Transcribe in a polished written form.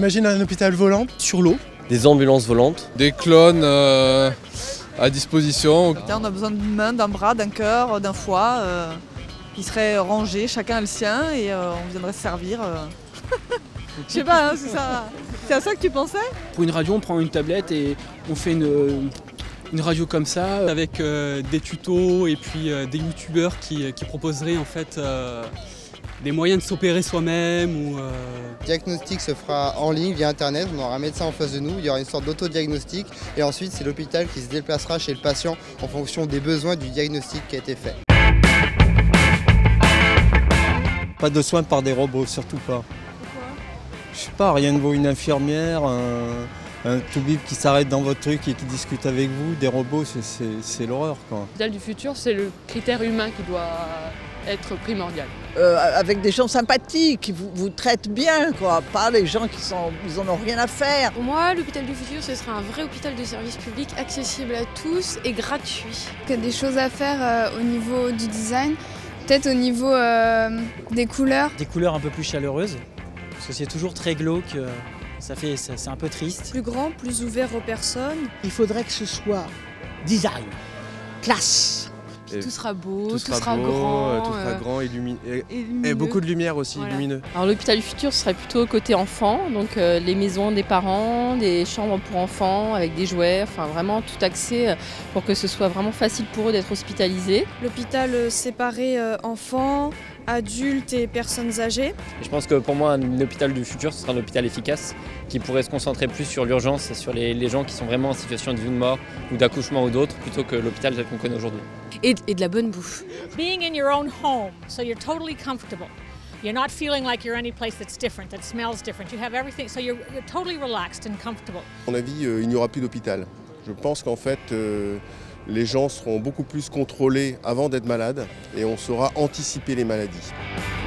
J'imagine un hôpital volant sur l'eau. Des ambulances volantes. Des clones à disposition. On a besoin d'une main, d'un bras, d'un cœur, d'un foie qui seraient rangés, chacun a le sien et on viendrait se servir. Je sais pas, hein, c'est à ça que tu pensais? Pour une radio, on prend une tablette et on fait une radio comme ça, avec des tutos et puis des youtubeurs qui proposeraient en fait des moyens de s'opérer soi-même. Le diagnostic se fera en ligne via internet, on aura un médecin en face de nous, il y aura une sorte d'autodiagnostic et ensuite c'est l'hôpital qui se déplacera chez le patient en fonction des besoins du diagnostic qui a été fait. Pas de soins par des robots, surtout pas. Pourquoi? Je sais pas, rien ne vaut une infirmière, un toubib qui s'arrête dans votre truc et qui discute avec vous. Des robots, c'est l'horreur, quoi. L'hôpital du futur, c'est le critère humain qui doit être primordial. Avec des gens sympathiques qui vous traitent bien, quoi. Pas les gens ils en ont rien à faire. Pour moi, l'hôpital du futur, ce sera un vrai hôpital de service public accessible à tous et gratuit. Il y a des choses à faire au niveau du design, peut-être au niveau des couleurs. Des couleurs un peu plus chaleureuses, parce que c'est toujours très glauque, c'est un peu triste. Plus grand, plus ouvert aux personnes. Il faudrait que ce soit design, classe. Tout sera beau, tout sera grand, et beaucoup de lumière aussi, voilà. Lumineux. Alors l'hôpital du futur serait plutôt côté enfant, donc les maisons des parents, des chambres pour enfants avec des jouets, enfin vraiment tout axé pour que ce soit vraiment facile pour eux d'être hospitalisés. L'hôpital séparé enfants, adultes et personnes âgées. Et je pense que pour moi, un hôpital du futur, ce sera un hôpital efficace qui pourrait se concentrer plus sur l'urgence et sur les gens qui sont vraiment en situation de vie ou de mort ou d'accouchement ou d'autres, plutôt que l'hôpital tel qu'on connaît aujourd'hui. Et de la bonne bouffe. Being in your own home, so you're totally comfortable. You're not feeling like you're any place that's different, that smells different. You have everything, so you're totally relaxed and comfortable. À mon avis, il n'y aura plus d'hôpital. Je pense qu'en fait, les gens seront beaucoup plus contrôlés avant d'être malades et on saura anticiper les maladies.